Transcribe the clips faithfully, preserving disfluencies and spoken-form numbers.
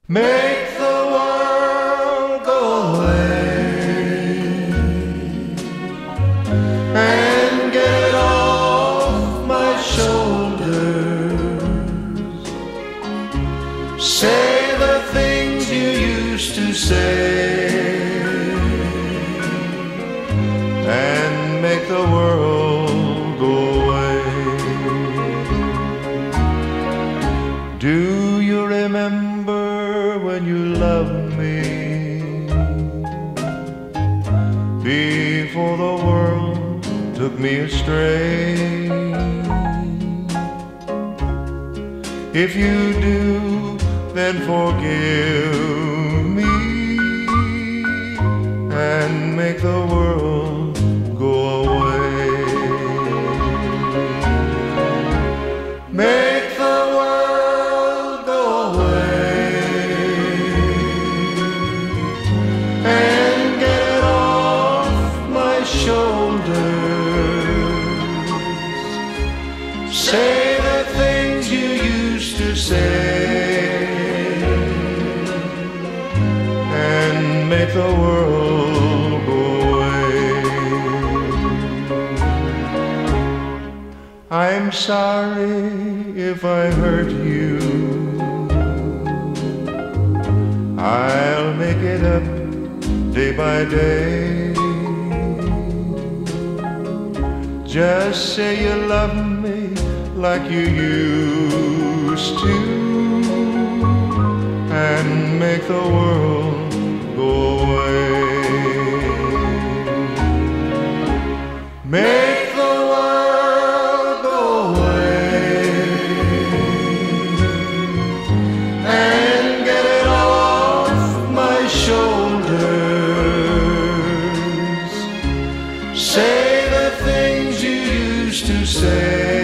Make the world go away and get it off my shoulders. Say the things you used to say and make the world go away. Do you remember when you loved me before the world took me astray? If you do, then forgive me and make the world go away. Make the world go away and get it off my shoulders. Say the things you used to say and make the world go away. I'm sorry if I hurt you. I'll make it up day by day. Just say you love me like you used to and make the world go away. Make the world go away and get it off my shoulders. Say the things you used to say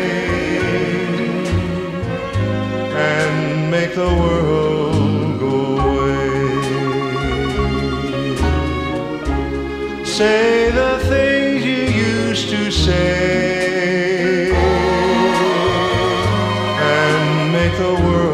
and make the world go away. Say the things you used to say and make the world